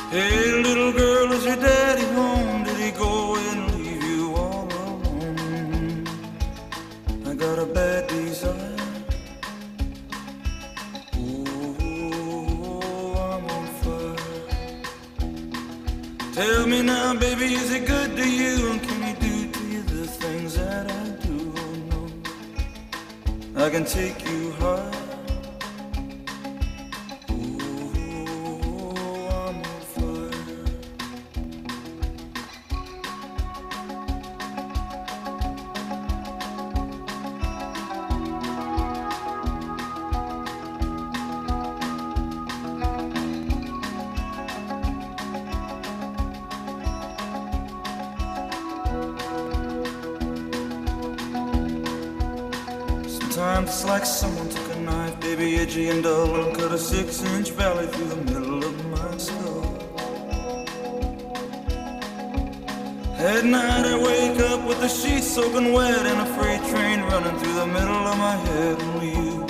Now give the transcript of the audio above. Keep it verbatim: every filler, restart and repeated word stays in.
Hey, little girl, is your daddy home? Did he go and leave you all alone? I got a bad desire. Tell me now, baby, is it good to you? And can he do to you the things that I do? Oh no, I can take you high. Oh, I'm on fire. Sometimes it's like someone took a knife, baby, edgy and dull, and cut a six-inch valley through the middle of my skull. At night I wake up with the sheets soaking wet and a freight train running through the middle of my head. Only you